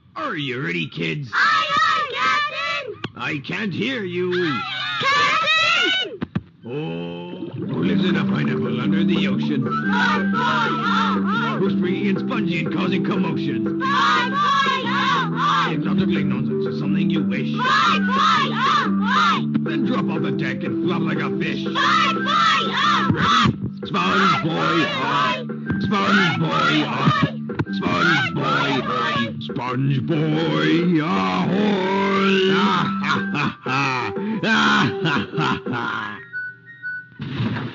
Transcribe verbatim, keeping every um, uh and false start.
Are you ready, kids? Aye, aye, Captain! I can't hear you. Captain! Oh, who lives in a pineapple under the ocean? Spongeboy, ahoy! Who's bringing in Spongy and causing commotion? Spongeboy, ahoy! It's not a big nonsense, it's something you wish. Spongeboy, ahoy! Then drop off the deck and flop like a fish. Spongeboy, ahoy! Spongeboy, ahoy! Spongeboy, ahoy! Spongeboy, ahoy! Spongeboy, ahoy! Ah, ha, ha, ha! Ah, ha, ha, ha!